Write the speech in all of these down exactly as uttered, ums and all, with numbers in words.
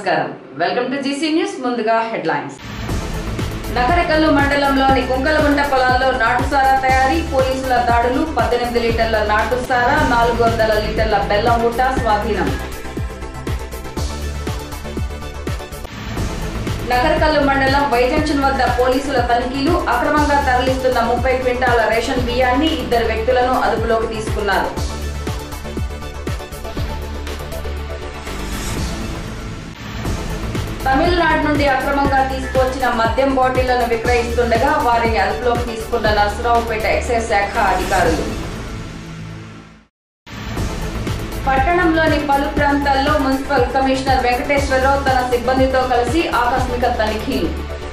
నమస్కారం welcome to GC news ముందుగా headlines నగరకల్లు మండలంలోని కుంకలగుంట పొలాల్లో నాటుసారా తయారీ పోలీసుల దాడులు పద్దెనిమిది లీటర్ల నాటుసారా నాలుగు వందల లీటర్ల బెల్లం ఊట స్వాధీనం నగరకల్లు మండలం వైజంక్షన్ వద్ద పోలీసుల తనిఖీలు అక్రమంగా తరలిస్తున్న ముప్పై క్వింటాల రేషన్ బియ్యాన్ని ఇద్దరు వ్యక్తులను అదుపులోకి తీసుకున్నారు తమిళనాడు నుండి అక్రమంగా తీసుకొచ్చిన మద్యం బాటిళ్లను విక్రయిస్తుండగా వారిని అదుపులోకి తీసుకున్న నర్సరావుపేట ఎక్సైజ్ శాఖ అధికారులు పట్టణంలోని పలు ప్రాంతాల్లో మున్సిపల్ కమిషనర్ వెంకటేశ్వరరావు తన సిబ్బందితో కలిసి ఆకస్మిక తనిఖీలు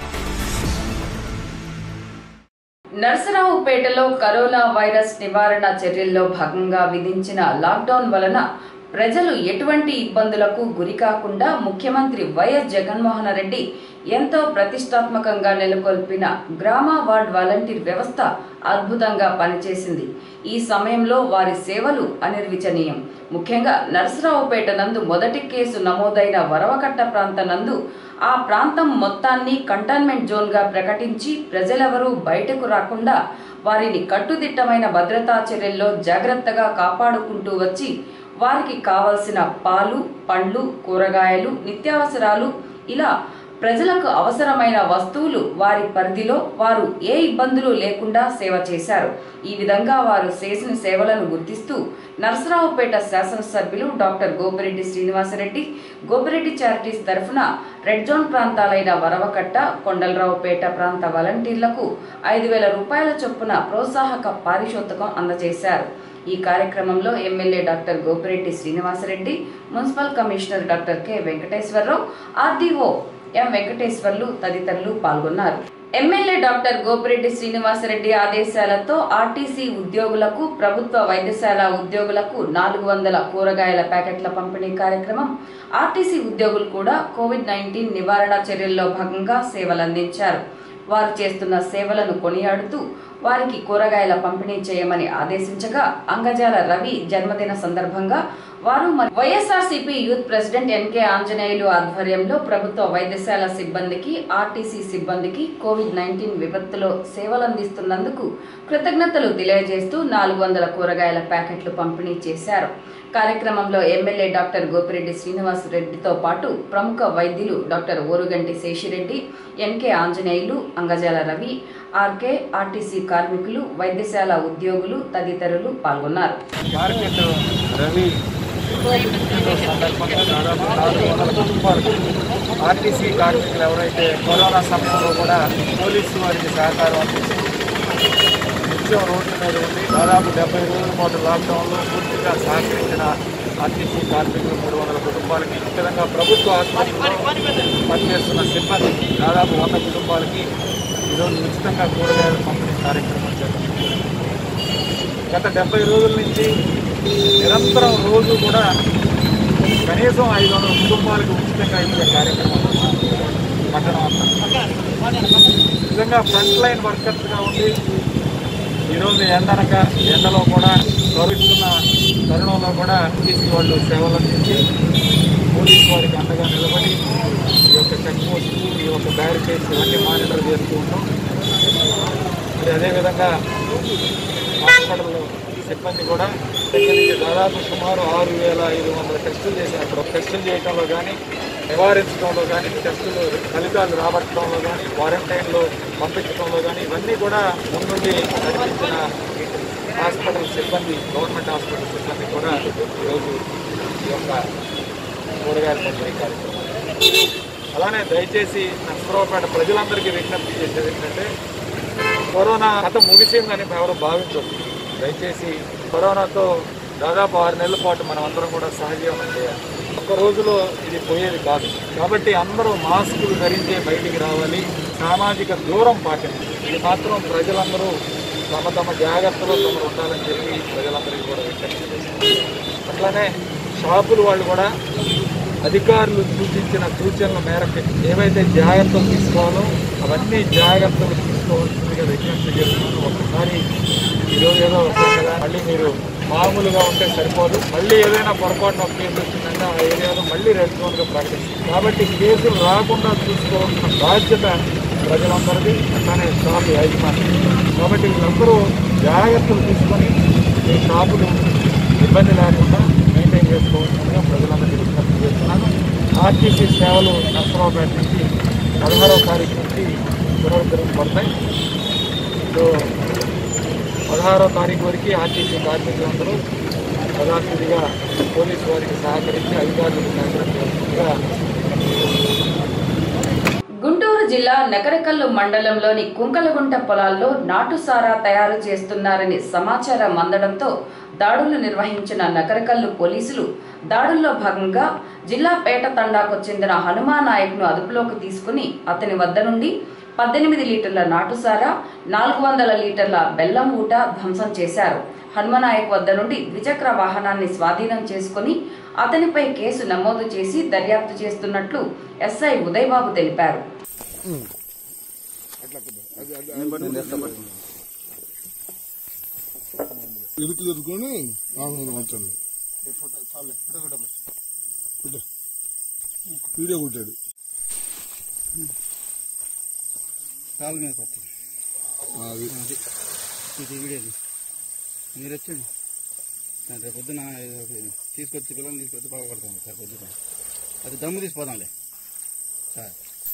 నర్సరావుపేటలో కరోనా వైరస్ నివారణ చర్యల్లో భాగంగా విధించిన లాక్డౌన్ వలన ప్రజలు ఎటువంటి ఇబ్బందులకు గురికాకుండా ముఖ్యమంత్రి వైఎస్ జగన్మోహన్ రెడ్డి ఎంతో ప్రతిష్టాత్మకంగా నెలకొల్పిన గ్రామ వార్డ్ వాలంటీర్ వ్యవస్థ అద్భుతంగా పనిచేసింది. ఈ సమయంలో వారి సేవలు అనిర్వచనీయం. ముఖ్యంగా నర్సరావుపేట నందు మొదటి కేసు నమోదైన వరవకట్ట ప్రాంత నందు ఆ ప్రాంతం మొత్తాన్ని కంటైన్మెంట్ జోన్గా ప్రకటించి ప్రజలెవరూ బయటకు రాకుండా వారిని కట్టుదిట్టమైన భద్రతా చర్యల్లో జాగ్రత్తగా కాపాడుకుంటూ వచ్చి వారికి కావలసిన పాలు, పండ్లు, కూరగాయలు, నిత్యావసరాలు ఇలా ప్రజలకు అవసరమైన వస్తువులు వారి పరిధిలో వారు ఏ ఇబ్బందులు లేకుండా సేవ చేశారు. ఈ విధంగా వారు చేసిన సేవలను గుర్తిస్తూ నర్సరావుపేట శాసనసభ్యులు డాక్టర్ గోపిరెడ్డి శ్రీనివాసరెడ్డి గోపిరెడ్డి చారిటీస్ తరఫున రెడ్ జోన్ ప్రాంతాలైన వరవకట్ట, కొండలరావుపేట ప్రాంత వాలంటీర్లకు ఐదు వేల రూపాయల చొప్పున ప్రోత్సాహక పారితోషికం అందజేశారు. ఈ కార్యక్రమంలో MLA doctor Gopireddy Srinivasa Reddy, municipal commissioner doctor K Venkateswara Rao, RDO M Venkateswarlu తదితరులు పాల్గొన్నారు. ఎమ్మెల్యే డాక్టర్ గోపిరెడ్డి శ్రీనివాసరెడ్డి ఆదేశాలతో ఆర్టీసీ ఉద్యోగులకు, ప్రభుత్వ వైద్యశాల ఉద్యోగులకు నాలుగు వందల కూరగాయల ప్యాకెట్ల పంపిణీ కార్యక్రమం. ఆర్టీసీ ఉద్యోగులు కూడా కోవిడ్ నైన్టీన్ నివారణ చర్యల్లో భాగంగా సేవలందించారు. వారు చేస్తున్న సేవలను కొనియాడుతూ వారికి కూరగాయల పంపిణీ చేయమని ఆదేశించగా అంగజాల రవి జన్మదిన సందర్భంగా వారు YSRCP youth president NK Anjaneyulu ఆధ్వర్యంలో ప్రభుత్వ వైద్యశాల సిబ్బందికి, ఆర్టీసీ సిబ్బందికి కోవిడ్ నైన్టీన్ విపత్తులో సేవలందిస్తున్నందుకు కృతజ్ఞతలు తెలియజేస్తూ నాలుగు వందల కూరగాయల ప్యాకెట్లు పంపిణీ చేశారు. కార్యక్రమంలో ఎమ్మెల్యే డాక్టర్ గోపిరెడ్డి శ్రీనివాస్ రెడ్డితో పాటు ప్రముఖ వైద్యులు doctor Oruganti Seshi Reddy, NK Anjaneyulu, Angajala Ravi, RK, RTC కార్మికులు, వైద్యశాల ఉద్యోగులు తదితరులు పాల్గొన్నారు. ఆర్టీసీ కార్మికులు ఎవరైతే కరోనా సమయంలో కూడా పోలీసు వారికి సహకారం అందించి నిత్యం రోడ్ల మీద ఉండి దాదాపు డెబ్బై రోజుల పాటు లాక్డౌన్లో పూర్తిగా సహకరించిన ఆర్టీసీ కార్మికులు మూడు వందల కుటుంబాలకి, ఈ విధంగా ప్రభుత్వ ఆసుపత్రిలో పనిచేస్తున్న సిబ్బంది దాదాపు వంద కుటుంబాలకి ఈరోజు ఉచితంగా కూరగాయల పంపిణీ కార్యక్రమం జరుగుతుంది. గత డెబ్బై రోజుల నుంచి నిరంతరం రోజు కూడా కనీసం ఐదు వందల కుటుంబాలకు ఉచితంగా ఇచ్చే కార్యక్రమం పట్టణం అంతా. నిజంగా ఫ్రంట్ లైన్ వర్కర్స్గా ఉండి ఈరోజు ఎండనక ఎండలో కూడా గౌరవిస్తున్న తరుణంలో కూడా ఆర్టీసీ వాళ్ళు సేవలు అందించి పోలీసు వారికి అండగా నిలబడి ఈ యొక్క చెక్ పోస్టులు, ఈ యొక్క బ్యారికేడ్స్ ఇవన్నీ మానిటర్ చేస్తూ ఉంటాం. మరి అదేవిధంగా హాస్పిటల్లో సిబ్బంది కూడా దగ్గర నుంచి దాదాపు సుమారు ఆరు వేల ఐదు వందల టెస్టులు చేసినప్పుడు టెస్టులు చేయడంలో కానీ, నివారించడంలో కానీ, టెస్టులు ఫలితాలు రాబట్టడంలో కానీ, క్వారంటైన్లో పంపించడంలో కానీ ఇవన్నీ కూడా ముందుండి నడిపించిన హాస్పిటల్ సిబ్బంది, గవర్నమెంట్ హాస్పిటల్ సిబ్బంది కూడా ఈరోజు ఈ యొక్క కూరగాయల పంపిణీ కార్యక్రమం. అలానే దయచేసి నర్సరావుపేట ప్రజలందరికీ విజ్ఞప్తి చేసేది ఏంటంటే కరోనా కథ ముగిసిందని ఎవరు భావించవచ్చు. దయచేసి కరోనాతో దాదాపు ఆరు నెలల పాటు మనం అందరం కూడా సహజీవనం చేయాలి. ఒక్క రోజులో ఇది పోయేది కాదు. కాబట్టి అందరూ మాస్కులు ధరించే బయటికి రావాలి, సామాజిక దూరం పాటించాలి. ఇది మాత్రం ప్రజలందరూ తమ తమ జాగ్రత్తలో తమరు ఉండాలని చెప్పి ప్రజలందరికీ కూడా విజ్ఞప్తి చేస్తారు. అట్లానే షాపులు వాళ్ళు కూడా అధికారులు సూచించిన సూచనల మేరకు ఏవైతే జాగ్రత్తలు తీసుకోవాలో అవన్నీ జాగ్రత్తలు తీసుకోవాల్సిందిగా విజ్ఞప్తి చేస్తున్నాను. ఒకసారి ఈరోజు ఏదో వస్తాం కదా, మళ్ళీ మీరు మామూలుగా ఉంటే సరిపోదు. మళ్ళీ ఏదైనా పొరపాటున కేసు వచ్చిందంటే వెంటనే ఆ ఏరియాలో మళ్ళీ రెడ్ జోన్గా ప్రకటిస్తుంది. కాబట్టి కేసులు రాకుండా చూసుకోవాల్సిన బాధ్యత ప్రజలందరికీ, అట్లానే షాపు యాజమాన్యం. కాబట్టి వీళ్ళందరూ జాగ్రత్తలు తీసుకొని ఈ షాపులు ఇబ్బంది లేకుండా మెయింటైన్ చేసుకోవాల్సిందిగా ప్రజలందరికీ విజ్ఞప్తి చేస్తున్నాను. ఆర్టీసీ సేవలు నరసరావుపేట నుంచి పదహారవ తారీఖు నుంచి పునరుద్ధరించబడతాయి. సో పదహారో తారీఖు వరకు ఆర్టీసీ కార్మికులందరూ యథాస్థితిగా పోలీసు వారికి సహకరించి అధికారులకు సహకరించాల్సిందిగా. గుంటూరు జిల్లా నకరకల్లు మండలంలోని కుంకలగుంట పొలాల్లో నాటుసారా తయారు చేస్తున్నారని సమాచారం అందడంతో దాడులు నిర్వహించిన నకరకల్లు పోలీసులు దాడుల్లో భాగంగా జిల్లా పేట తండాకు చెందిన హనుమాన్ నాయక్ను అదుపులోకి తీసుకుని అతని వద్ద నుండి పద్దెనిమిది లీటర్ల నాటుసారా, నాలుగు వందల లీటర్ల బెల్లం ఊట ధ్వంసం చేశారు. హనుమనాయక్ వద్ద నుండి ద్విచక్ర వాహనాన్ని స్వాధీనం చేసుకుని అతనిపై కేసు నమోదు చేసి దర్యాప్తు చేస్తున్నట్లు ఎస్ఐ ఉదయబాబు తెలిపారు. వీడియో కొట్టాడు కాలు మీద కొత్త ఇది వీడియో మీరు వచ్చండి. రేపు పొద్దున తీసుకొచ్చి పిల్లల్ని తీసుకొచ్చి బాగా కొడతాం సార్. పొద్దున అది దమ్ము తీసిపోదాంలే సార్.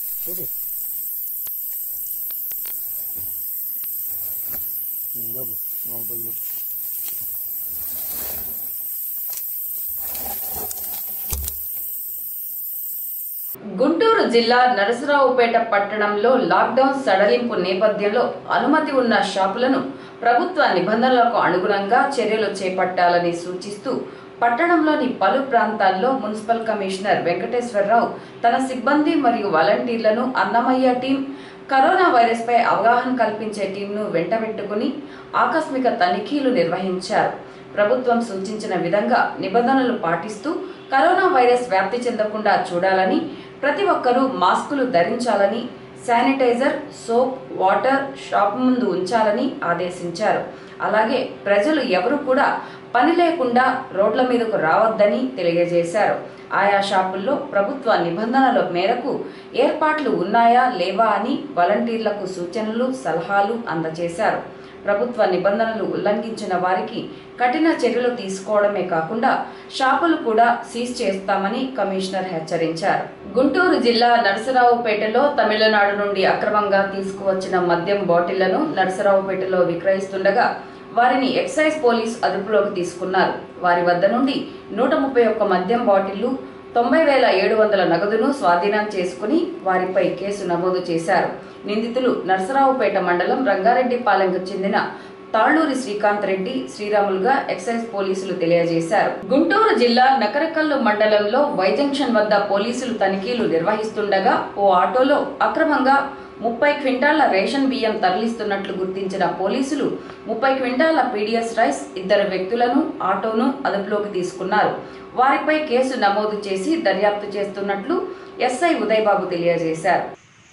గుంటూరు జిల్లా నరసరావుపేట పట్టణంలో లాక్డౌన్ సడలింపు నేపథ్యంలో అనుమతి ఉన్న షాపులను ప్రభుత్వ నిబంధనలకు అనుగుణంగా చర్యలు చేపట్టాలని సూచిస్తూ పట్టణంలోని పలు ప్రాంతాల్లో మున్సిపల్ కమిషనర్ వెంకటేశ్వరరావు తన సిబ్బంది మరియు వాలంటీర్లను అన్నమయ్య టీం, కరోనా వైరస్ పై అవగాహన కల్పించే టీంను వెంటబెట్టుకుని ఆకస్మిక తనిఖీలు నిర్వహించారు. ప్రభుత్వం సూచించిన విధంగా నిబంధనలు పాటిస్తూ కరోనా వైరస్ వ్యాప్తి చెందకుండా చూడాలని, ప్రతి ఒక్కరూ మాస్కులు ధరించాలని, శానిటైజర్, సోప్, వాటర్ షాప్ ముందు ఉంచాలని ఆదేశించారు. అలాగే ప్రజలు ఎవరు కూడా పని లేకుండా రోడ్ల మీదకు రావద్దని తెలియజేశారు. ఆయా షాపుల్లో ప్రభుత్వ నిబంధనల మేరకు ఏర్పాట్లు ఉన్నాయా లేవా అని వాలంటీర్లకు సూచనలు, సలహాలు అందజేశారు. ప్రభుత్వ నిబంధనలు ఉల్లంఘించిన వారికి కఠిన చర్యలు తీసుకోవడమే కాకుండా షాపులు కూడా సీజ్ చేస్తామని కమిషనర్ హెచ్చరించారు. గుంటూరు జిల్లా నరసరావుపేటలో తమిళనాడు నుండి అక్రమంగా తీసుకువచ్చిన మద్యం బాటిళ్లను నరసరావుపేటలో విక్రయిస్తుండగా వారిని ఎక్సైజ్ పోలీస్ అదుపులోకి తీసుకున్నారు. వారి వద్ద నుండి నూట ముప్పై ఒక్క మద్యం బాటిళ్లు, తొంభై వేల ఏడు వందల నగదును స్వాధీనం చేసుకుని వారిపై కేసు నమోదు చేశారు. నిందితులు నరసరావుపేట మండలం రంగారెడ్డిపాలెంకు చెందిన తాళ్లూరి శ్రీకాంత్ రెడ్డి, శ్రీరాములుగా ఎక్సైజ్ పోలీసులు తెలియజేశారు. గుంటూరు జిల్లా నకరకల్లు మండలంలో వై జంక్షన్ వద్ద పోలీసులు తనిఖీలు నిర్వహిస్తుండగా ఓ ఆటోలో అక్రమంగా ముప్పై క్వింటాళ్ల రేషన్ బియ్యం తరలిస్తున్నట్లు గుర్తించిన పోలీసులు ముప్పై క్వింటాళ్ల పీడిఎస్ రైస్, ఇద్దరు వ్యక్తులను, ఆటోను అదుపులోకి తీసుకున్నారు. వారిపై కేసు నమోదు చేసి దర్యాప్తు చేస్తున్నట్లు ఎస్ఐ ఉదయబాబు తెలియజేశారు.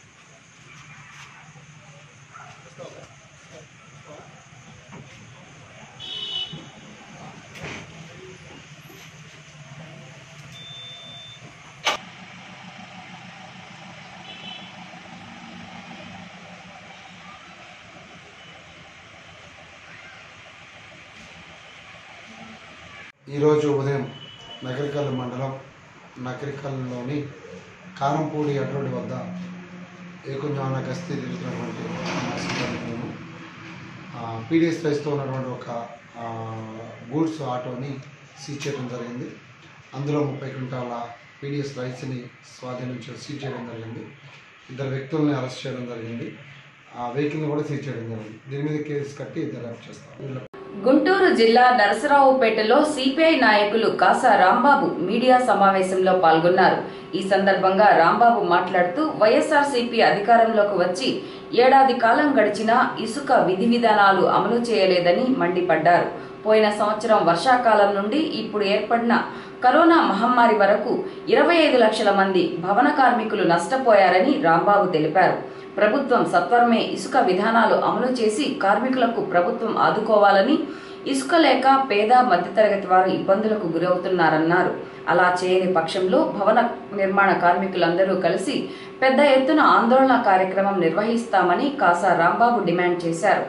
ఈరోజు ఉదయం నకరికల్ మండలం నకరికల్లోని కారంపూడి అడ్రోడ్ వద్ద ఏకుంజాన గస్తీ తిరుగుతున్నటువంటి సిబ్బందిను పీడిఎస్ రైస్తో ఉన్నటువంటి ఒక గూడ్స్ ఆటోని సీజ్ చేయడం జరిగింది. అందులో ముప్పై క్వింటాల పీడిఎస్ రైస్ని స్వాధీనం చేసి సీజ్ చేయడం జరిగింది. ఇద్దరు వ్యక్తుల్ని అరెస్ట్ చేయడం జరిగింది. ఆ వెహికల్ని కూడా సీజ్ చేయడం జరిగింది. దీని మీద కేసు కట్టి దర్యాప్తు చేస్తారు. గుంటూరు జిల్లా నరసరావుపేటలో సిపిఐ నాయకులు కాసా రాంబాబు మీడియా సమావేశంలో పాల్గొన్నారు. ఈ సందర్భంగా రాంబాబు మాట్లాడుతూ వైఎస్ఆర్సీపీ అధికారంలోకి వచ్చి ఏడాది కాలం గడిచినా ఇసుక విధి విధానాలు అమలు చేయలేదని మండిపడ్డారు. పోయిన సంవత్సరం వర్షాకాలం నుండి ఇప్పుడు ఏర్పడిన కరోనా మహమ్మారి వరకు ఇరవై ఐదు లక్షల మంది భవన కార్మికులు నష్టపోయారని రాంబాబు తెలిపారు. ప్రభుత్వం సత్వరమే ఇసుక విధానాలు అమలు చేసి కార్మికులకు ప్రభుత్వం ఆదుకోవాలని, ఇసుక లేక పేద మధ్యతరగతి వారు ఇబ్బందులకు గురవుతున్నారన్నారు. అలా చేయని పక్షంలో భవన నిర్మాణ కార్మికులందరూ కలిసి పెద్ద ఎత్తున ఆందోళన కార్యక్రమం నిర్వహిస్తామని కాసా రాంబాబు డిమాండ్ చేశారు.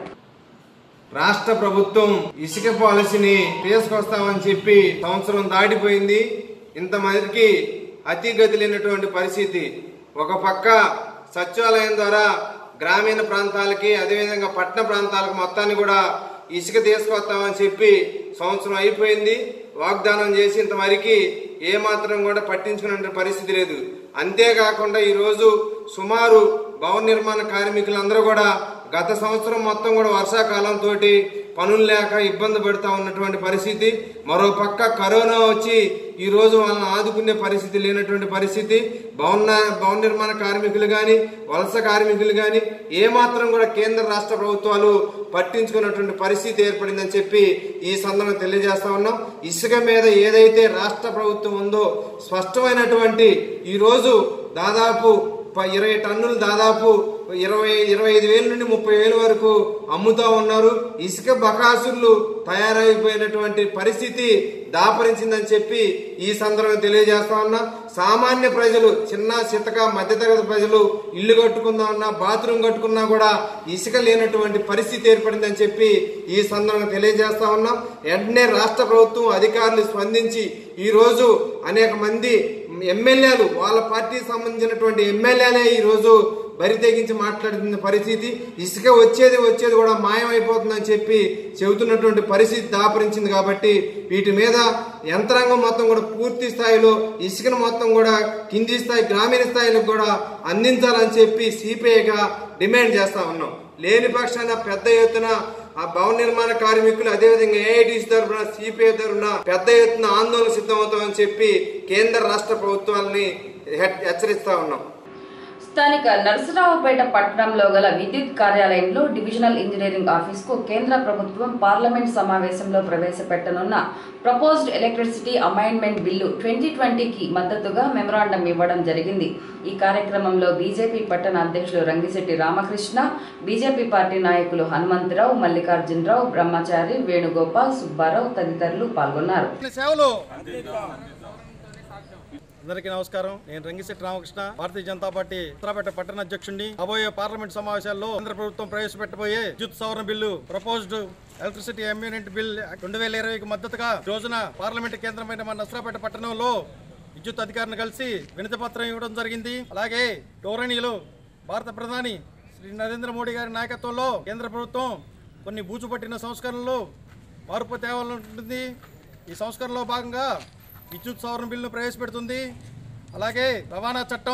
రాష్ట్ర ప్రభుత్వం ఇసుక పాలసీని తీసుకొస్తామని చెప్పి సంవత్సరం దాటిపోయింది. ఇంతమందికి అతిగతి లేనటువంటి పరిస్థితి. ఒక పక్క సచివాలయం ద్వారా గ్రామీణ ప్రాంతాలకి అదేవిధంగా పట్టణ ప్రాంతాలకు మొత్తాన్ని కూడా ఇసుక తీసుకొస్తామని చెప్పి సంవత్సరం అయిపోయింది. వాగ్దానం చేసి ఇంతవరకు ఏమాత్రం కూడా పట్టించుకునే పరిస్థితి లేదు. అంతేకాకుండా ఈరోజు సుమారు భవన నిర్మాణ కార్మికులందరూ కూడా గత సంవత్సరం మొత్తం కూడా వర్షాకాలంతో పనులు లేక ఇబ్బంది పడుతూ ఉన్నటువంటి పరిస్థితి. మరో పక్క కరోనా వచ్చి ఈ రోజు వాళ్ళని ఆదుకునే పరిస్థితి లేనటువంటి పరిస్థితి. భవన భవన నిర్మాణ కార్మికులు కానీ వలస కార్మికులు కానీ ఏమాత్రం కూడా కేంద్ర రాష్ట్ర ప్రభుత్వాలు పట్టించుకున్నటువంటి పరిస్థితి ఏర్పడిందని చెప్పి ఈ సందర్భంగా తెలియజేస్తా ఉన్నాం. ఇసుక మీద ఏదైతే రాష్ట్ర ప్రభుత్వం ఉందో స్పష్టమైనటువంటి ఈ రోజు దాదాపు ఇరవై టన్నులు దాదాపు ఇరవై ఇరవై ఐదు వేల నుండి ముప్పై వేల వరకు అమ్ముతా ఉన్నారు. ఇసుక బకాసులు తయారైపోయినటువంటి పరిస్థితి దాపరించిందని చెప్పి ఈ సందర్భంగా తెలియజేస్తా ఉన్నా. సామాన్య ప్రజలు చిన్న చితక మధ్యతరగతి ప్రజలు ఇల్లు కట్టుకుందా ఉన్నా బాత్రూమ్ కట్టుకున్నా కూడా ఇసుక లేనటువంటి పరిస్థితి ఏర్పడిందని చెప్పి ఈ సందర్భంగా తెలియజేస్తా ఉన్నాం. వెంటనే రాష్ట్ర ప్రభుత్వం అధికారులు స్పందించి ఈ రోజు అనేక మంది ఎమ్మెల్యేలు వాళ్ళ పార్టీకి సంబంధించినటువంటి ఎమ్మెల్యేలే ఈ రోజు బరి తెగించి మాట్లాడుతున్న పరిస్థితి. ఇసుక వచ్చేది వచ్చేది కూడా మాయమైపోతుందని చెప్పి చెబుతున్నటువంటి పరిస్థితి దాపరించింది. కాబట్టి వీటి మీద యంత్రాంగం మొత్తం కూడా పూర్తి స్థాయిలో ఇసుకను మొత్తం కూడా కింది స్థాయి గ్రామీణ స్థాయిలో కూడా అందించాలని చెప్పి సిపిఐగా డిమాండ్ చేస్తా ఉన్నాం. లేని పక్షాన పెద్ద ఎత్తున ఆ భవన నిర్మాణ కార్మికులు అదేవిధంగా ఏఐటీసీ తరఫున సిపిఐ తరఫున పెద్ద ఎత్తున ఆందోళన సిద్ధమవుతామని చెప్పి కేంద్ర రాష్ట్ర ప్రభుత్వాలని హెచ్చరిస్తా ఉన్నాం. స్థానిక నరసరావుపేట పట్టణంలో గల విద్యుత్ కార్యాలయంలో డివిజనల్ ఇంజనీరింగ్ ఆఫీస్ కు కేంద్ర ప్రభుత్వం పార్లమెంట్ సమావేశంలో ప్రవేశపెట్టనున్న proposed electricity amendment bill twenty ట్వంటీకి మద్దతుగా మెమరాండం ఇవ్వడం జరిగింది. ఈ కార్యక్రమంలో బీజేపీ పట్టణ అధ్యక్షులు రంగిశెట్టి రామకృష్ణ, బీజేపీ పార్టీ నాయకులు హనుమంతరావు, మల్లికార్జునరావు, బ్రహ్మచారి, వేణుగోపాల్, సుబ్బారావు తదితరులు పాల్గొన్నారు. అందరికీ నమస్కారం. నేను రంగిశెట్టి రామకృష్ణ, భారతీయ జనతా పార్టీ నరసరావుపేట పట్టణ అధ్యక్షుడిని. రాబోయే పార్లమెంట్ సమావేశాల్లో కేంద్ర ప్రభుత్వం ప్రవేశపెట్టబోయే విద్యుత్ సవరణ bill proposed electricity amendment bill రెండు వేల ఇరవైకి మద్దతుగా రోజున పార్లమెంట్ కేంద్రమైన మన నరసరావుపేట పట్టణంలో విద్యుత్ అధికారులను కలిసి వినతి పత్రం ఇవ్వడం జరిగింది. అలాగే గౌరవనీయులు భారత ప్రధాని శ్రీ నరేంద్ర మోడీ గారి నాయకత్వంలో కేంద్ర ప్రభుత్వం కొన్ని బూజుపట్టిన సంస్కరణలు మార్పు తేవాలంటుంది. ఈ సంస్కరణలో భాగంగా విద్యుత్ సవరణ బిల్లును ప్రవేశపెడుతుంది. అలాగే రవాణా చట్టం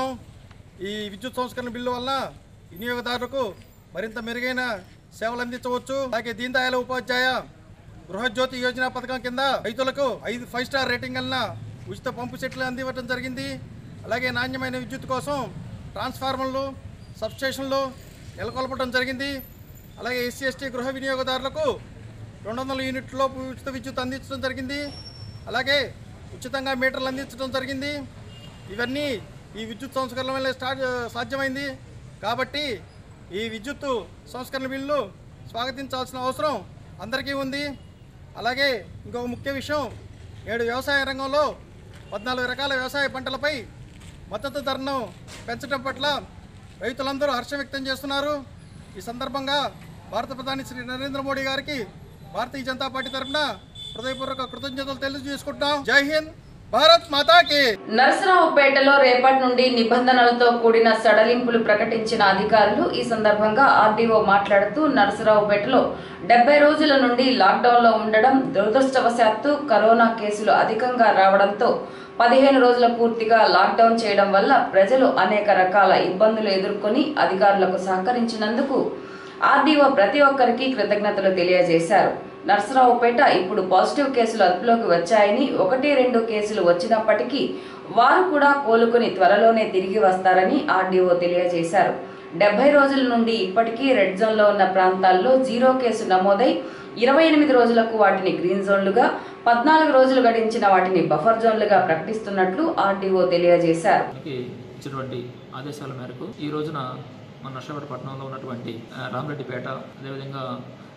ఈ విద్యుత్ సంస్కరణ బిల్లు వల్ల వినియోగదారులకు మరింత మెరుగైన సేవలు అందించవచ్చు. అలాగే దీన్ దయాళ్ ఉపాధ్యాయ గృహజ్యోతి యోజన పథకం కింద రైతులకు ఐదు ఫైవ్ స్టార్ రేటింగ్ వలన ఉచిత పంపు సెట్లు అందివ్వడం జరిగింది. అలాగే నాణ్యమైన విద్యుత్ కోసం ట్రాన్స్ఫార్మర్లు, సబ్స్టేషన్లు నెలకొల్పడం జరిగింది. అలాగే ఎస్సీ ఎస్టీ గృహ వినియోగదారులకు రెండు వందల యూనిట్లలోపు ఉచిత విద్యుత్ అందించడం జరిగింది. అలాగే ఉచితంగా మీటర్లు అందించడం జరిగింది. ఇవన్నీ ఈ విద్యుత్ సంస్కరణ వల్ల స్టార్ట్ సాధ్యమైంది. కాబట్టి ఈ విద్యుత్ సంస్కరణ బిల్లు స్వాగతించాల్సిన అవసరం అందరికీ ఉంది. అలాగే ఇంకొక ముఖ్య విషయం, నేడు వ్యవసాయ రంగంలో పద్నాలుగు రకాల వ్యవసాయ పంటలపై మద్దతు ధరను పెంచడం పట్ల రైతులందరూ హర్షం వ్యక్తం చేస్తున్నారు. ఈ సందర్భంగా భారత ప్రధాని శ్రీ నరేంద్ర మోడీ గారికి భారతీయ జనతా పార్టీ తరఫున హృదయపూర్వక కృతజ్ఞతలు తెలియజేసుకుంటున్నాం. జై హింద్, భారత్ మాతాకి. నరసరావుపేటలో రేపటి నుండి నిబంధనలతో కూడిన సడలింపులు ప్రకటించిన అధికారులు. ఈ సందర్భంగా ఆర్డీఓ మాట్లాడుతూ నరసరావుపేటలో డెబ్బై రోజుల నుండి లాక్డౌన్ లో ఉండడం, దురదృష్టవశాత్తు కరోనా కేసులు అధికంగా రావడంతో పదిహేను రోజుల పూర్తిగా లాక్డౌన్ చేయడం వల్ల ప్రజలు అనేక రకాల ఇబ్బందులు ఎదుర్కొని అధికారులకు సహకరించినందుకు ఆర్డీఓ ప్రతి ఒక్కరికి కృతజ్ఞతలు తెలియజేశారు. నరసరావుపేట ఇప్పుడు పాజిటివ్ కేసులు అదుపులోకి వచ్చాయని, ఒకటి రెండు కేసులు వచ్చినప్పటికీ వారు కూడా కోలుకుని త్వరలోనే తిరిగి వస్తారని ఆర్డీఓ తెలియజేశారు. డెబ్బై రోజుల నుండి ఇప్పటికీ రెడ్ జోన్ లో ఉన్న ప్రాంతాల్లో జీరో కేసు నమోదై ఇరవై ఎనిమిది రోజులకు వాటిని గ్రీన్ జోన్లుగా, పద్నాలుగు రోజులు గడించిన వాటిని బఫర్ జోన్లుగా ప్రకటిస్తున్నట్లు ఆర్డీఓ తెలియజేశారు. ఇచ్చినటువంటి ఆదేశాల మేరకు ఈ రోజున మన నరసరావుపేట పట్టణంలో ఉన్నటువంటి రామరెడ్డిపేట, అదేవిధంగా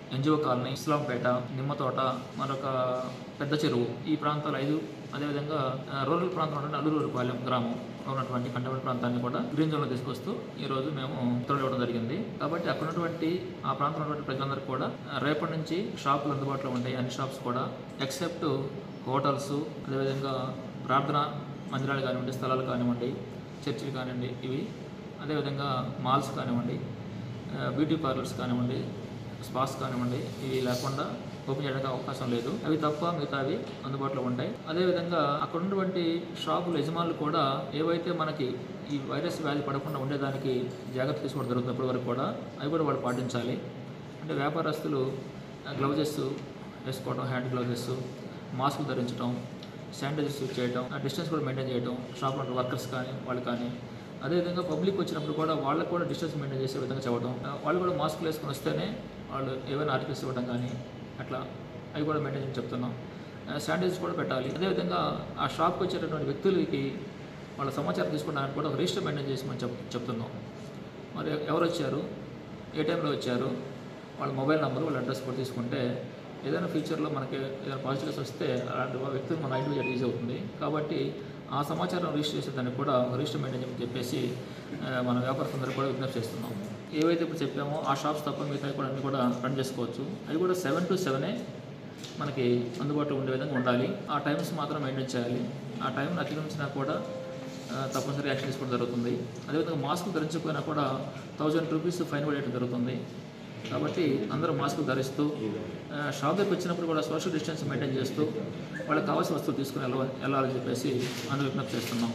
ఎన్జిఓ కాలనీ, ఇస్లాంపేట, నిమ్మతోట, మరొక పెద్ద చెరువు, ఈ ప్రాంతాలు ఐదు, అదేవిధంగా రూరల్ ప్రాంతంలో ఉన్న అల్లూరుపాలెం గ్రామం ఉన్నటువంటి కంటోన్మెంట్ ప్రాంతాన్ని కూడా గ్రీన్ జోన్లో తీసుకొస్తూ ఈరోజు మేము ఉత్తర్వులు ఇవ్వడం జరిగింది. కాబట్టి అక్కడ ఉన్నటువంటి ఆ ప్రాంతంలో ఉన్నటువంటి ప్రజలందరూ కూడా రేపటి నుంచి షాపులు అందుబాటులో ఉంటాయి. అన్ని షాప్స్ కూడా ఎక్సెప్ట్ హోటల్స్, అదేవిధంగా ప్రార్థన మందిరాలు కానివ్వండి, స్థలాలు కానివ్వండి, చర్చిలు కానివ్వండి, ఇవి అదేవిధంగా మాల్స్ కానివ్వండి, బ్యూటీ పార్లర్స్ కానివ్వండి, స్పాస్ కానివ్వండి, ఇవి లేకుండా ఓపెన్ చేయడానికి అవకాశం లేదు. అవి తప్ప మిగతావి అందుబాటులో ఉంటాయి. అదేవిధంగా అక్కడ ఉన్నటువంటి షాపుల యజమానులు కూడా ఏవైతే మనకి ఈ వైరస్ వ్యాధి పడకుండా ఉండేదానికి జాగ్రత్త తీసుకోవడం జరుగుతుంది ఇప్పటి వరకు కూడా, అవి కూడా వాళ్ళు పాటించాలి. అంటే వ్యాపారస్తులు గ్లౌజెస్ వేసుకోవడం, హ్యాండ్ గ్లౌజెస్, మాస్కులు ధరించడం, శానిటైజర్స్ యూజ్ చేయడం, డిస్టెన్స్ కూడా మెయింటైన్ చేయడం, షాప్లో వర్కర్స్ కానీ వాళ్ళు కానీ. అదేవిధంగా పబ్లిక్ వచ్చినప్పుడు కూడా వాళ్ళకు కూడా డిస్టెన్స్ మెయింటైన్ చేసే విధంగా చెప్పడం, వాళ్ళు కూడా మాస్కులు వేసుకొని వస్తేనే వాళ్ళు ఏమైనా ఆర్టికల్స్ ఇవ్వడం కానీ అట్లా అవి కూడా మెయింటైన్ చేయని చెప్తున్నాం. శానిటైజర్స్ కూడా పెట్టాలి. అదేవిధంగా ఆ షాప్కి వచ్చేటటువంటి వ్యక్తులకి వాళ్ళ సమాచారం తీసుకోవడానికి కూడా ఒక రిజిస్టర్ మెయింటైన్ చేసి మనం చెప్ చెప్తున్నాం మరి ఎవరు వచ్చారు, ఏ టైంలో వచ్చారు, వాళ్ళ మొబైల్ నెంబర్, వాళ్ళ అడ్రస్ కూడా తీసుకుంటే ఏదైనా ఫ్యూచర్లో మనకి ఏదైనా పాజిటివ్స్ వస్తే అలాంటి వ్యక్తులు మన ఐడెంటిఫై ఈజీ అవుతుంది. కాబట్టి ఆ సమాచారం రిజిస్టర్ చేసేదానికి కూడా రిజిస్టర్ మెయింటైన్ చేయమని చెప్పేసి మన వ్యాపారస్తులందరూ కూడా విజ్ఞప్తి చేస్తున్నాం. ఏవైతే ఇప్పుడు చెప్పామో ఆ షాప్స్ తప్ప మిగతా కూడా అన్నీ కూడా రన్ చేసుకోవచ్చు. అవి కూడా సెవెన్ టు సెవెనే మనకి అందుబాటులో ఉండే విధంగా ఉండాలి. ఆ టైమ్స్ మాత్రం మెయింటైన్ చేయాలి. ఆ టైంను అతిక్రమించినా కూడా తప్పనిసరి యాక్షన్ తీసుకోవడం జరుగుతుంది. అదేవిధంగా మాస్క్ ధరించకపోయినా కూడా థౌజండ్ రూపీస్ ఫైన్ పడేయడం జరుగుతుంది. కాబట్టి అందరూ మాస్కులు ధరిస్తూ షాప్ దగ్గరికి వచ్చినప్పుడు కూడా సోషల్ డిస్టెన్స్ మెయింటైన్ చేస్తూ వాళ్ళకి కావాల్సిన వస్తువులు తీసుకుని వెళ్ళ వెళ్ళాలని చెప్పేసి అందరూ విజ్ఞప్తి చేస్తున్నాం.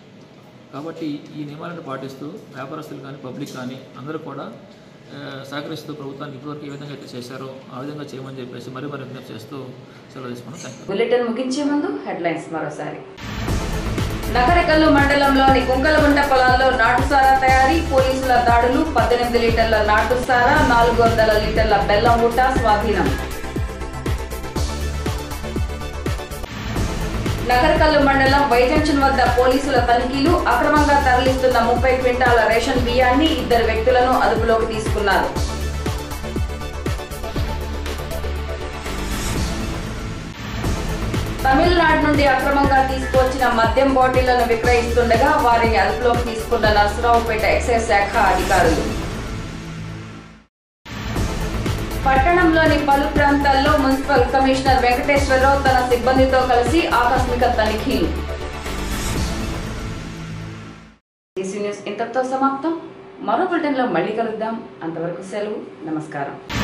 కాబట్టి ఈ నియమాలను పాటిస్తూ వ్యాపారస్తులు కానీ పబ్లిక్ కానీ అందరూ కూడా సహకరిస్తూ ప్రభుత్వానికి ఇప్పటివరకు ఏ విధంగా అయితే చేశారో ఆ విధంగా చేయమని చెప్పేసి మరీ మరీ విజ్ఞప్తి చేస్తూ సెలవు తీసుకున్నాం. Thank you. బులెటిన్ ముగించే ముందు హెడ్లైన్స్ మరోసారి. నకరికల్లు మండలంలోని కుంకలగుంట పొలాల్లో నాటుసారా తయారీ, పోలీసుల దాడులు, పద్దెనిమిది లీటర్ల నాటుసారా, నాలుగు వందల లీటర్ల బెల్లం ఊట స్వాధీనం. నకరికల్లు మండలం వైజంక్షన్ వద్ద పోలీసుల తనిఖీలు, అక్రమంగా తరలిస్తున్న ముప్పై క్వింటాల రేషన్ బియ్యాన్ని ఇద్దరు వ్యక్తులను అదుపులోకి తీసుకున్నారు. తమిళనాడు నుండి అక్రమంగా తీసుకొచ్చిన మద్యం బాటిళ్లను విక్రయిస్తుండగా వారిని అదుపులోకి తీసుకున్న నర్సరావుపేట ఎక్సైజ్ శాఖ అధికారులు. పట్టణంలోని పలు ప్రాంతాల్లో మున్సిపల్ కమిషనర్ వెంకటేశ్వరరావు తన సిబ్బందితో కలిసి ఆకస్మిక తనిఖీలు. న్యూస్ ఇంతటితో సమాప్తం. మరో బులెటిన్లో మళ్ళీ కలుద్దాం. అంతవరకు సెలవు. నమస్కారం.